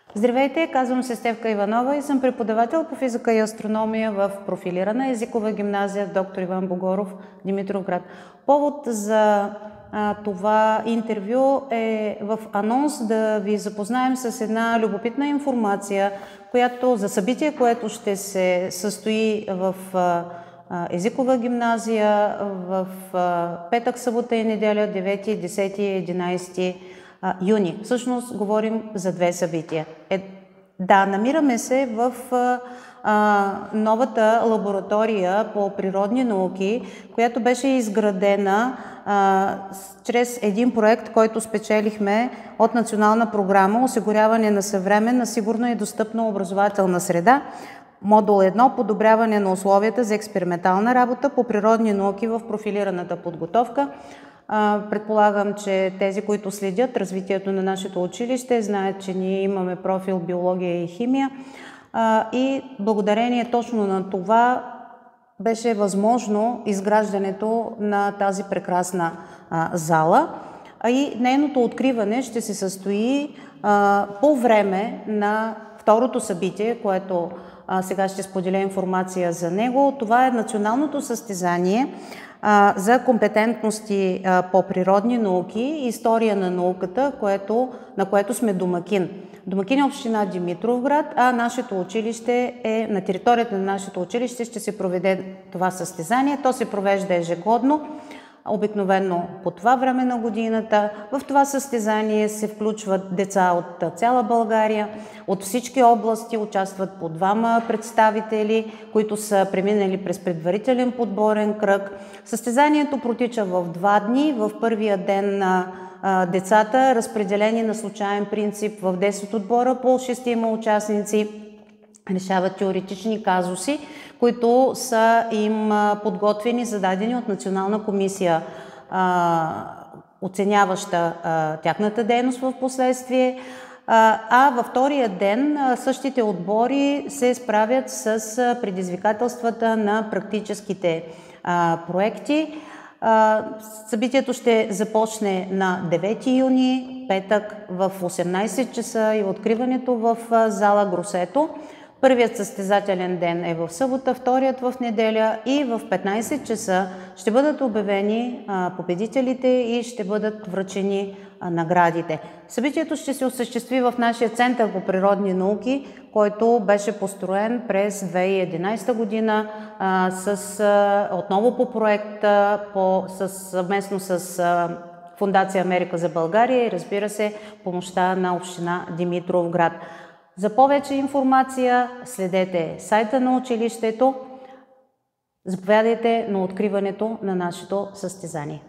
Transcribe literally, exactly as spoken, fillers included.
Здравейте, казвам се Стефка Иванова и съм преподавател по физика и астрономия в профилирана езикова гимназия „Доктор Иван Богоров“ Димитровград. Повод за а, това интервю е в анонс да ви запознаем с една любопитна информация, която за събитие, което ще се състои в а, езикова гимназия в а, петък, събота и неделя, девети, десети и единадесети юни. Всъщност говорим за две събития. Е, да, намираме се в а, новата лаборатория по природни науки, която беше изградена а, чрез един проект, който спечелихме от Национална програма „Осигуряване на съвременна, сигурна и достъпна образователна среда“. Модул едно – подобряване на условията за експериментална работа по природни науки в профилираната подготовка. Предполагам, че тези, които следят развитието на нашето училище, знаят, че ние имаме профил биология и химия и благодарение точно на това беше възможно изграждането на тази прекрасна зала. И нейното откриване ще се състои по време на второто събитие, което сега ще споделя информация за него. Това е националното състезание за компетентности по природни науки и история на науката, което, на което сме домакин. Домакин е община Димитровград, а нашето училище е, на територията на нашето училище ще се проведе това състезание. То се провежда ежегодно, обикновено по това време на годината. В това състезание се включват деца от цяла България, от всички области, участват по двама представители, които са преминали през предварителен подборен кръг. Състезанието протича в два дни. В първия ден на децата, разпределени на случайен принцип в десет отбора по шестима участници, решават теоретични казуси, които са им подготвени, зададени от Национална комисия, а, оценяваща а, тяхната дейност в последствие. А, а във втория ден а, същите отбори се справят с а, предизвикателствата на практическите а, проекти. А, събитието ще започне на девети юни, петък в осемнадесет часа и откриването в а, зала Гросето. Първият състезателен ден е в събота, вторият в неделя и в петнадесет часа ще бъдат обявени а, победителите и ще бъдат връчени а, наградите. Събитието ще се осъществи в нашия Център по природни науки, който беше построен през две хиляди и единадесета година а, с, а, отново по проект, а, по, с, съвместно с а, Фондация Америка за България и, разбира се, помощта на община Димитровград. За повече информация следете сайта на училището. Заповядайте на откриването на нашето състезание.